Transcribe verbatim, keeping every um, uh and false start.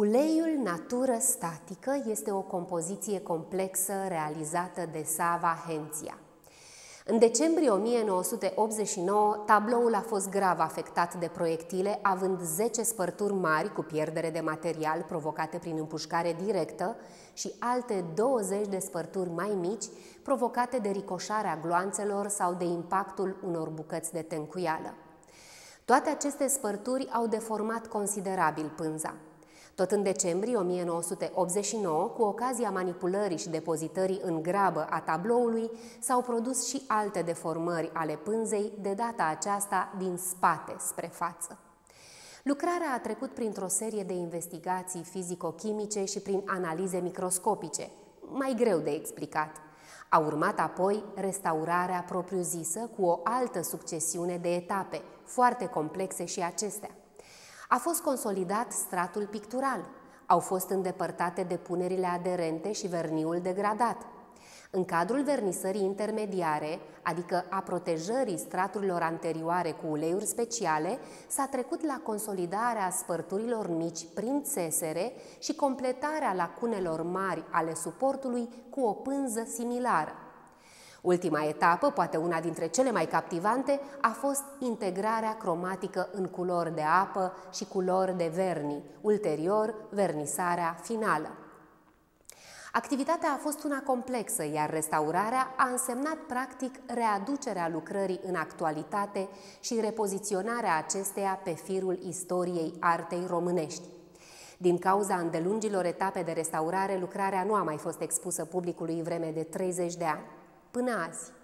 Uleiul natură statică este o compoziție complexă realizată de Sava Henția. În decembrie o mie nouă sute optzeci și nouă, tabloul a fost grav afectat de proiectile, având zece spărturi mari cu pierdere de material provocate prin împușcare directă și alte douăzeci de spărturi mai mici provocate de ricoșarea gloanțelor sau de impactul unor bucăți de tencuială. Toate aceste spărturi au deformat considerabil pânza. Tot în decembrie o mie nouă sute optzeci și nouă, cu ocazia manipulării și depozitării în grabă a tabloului, s-au produs și alte deformări ale pânzei, de data aceasta din spate spre față. Lucrarea a trecut printr-o serie de investigații fizico-chimice și prin analize microscopice, mai greu de explicat. A urmat apoi restaurarea propriu-zisă cu o altă succesiune de etape, foarte complexe și acestea. A fost consolidat stratul pictural, au fost îndepărtate depunerile aderente și verniul degradat. În cadrul vernisării intermediare, adică a protejării straturilor anterioare cu uleiuri speciale, s-a trecut la consolidarea spărturilor mici prin țesere și completarea lacunelor mari ale suportului cu o pânză similară. Ultima etapă, poate una dintre cele mai captivante, a fost integrarea cromatică în culori de apă și culori de verni, ulterior vernisarea finală. Activitatea a fost una complexă, iar restaurarea a însemnat practic readucerea lucrării în actualitate și repoziționarea acesteia pe firul istoriei artei românești. Din cauza îndelungilor etape de restaurare, lucrarea nu a mai fost expusă publicului vreme de treizeci de ani. Până azi.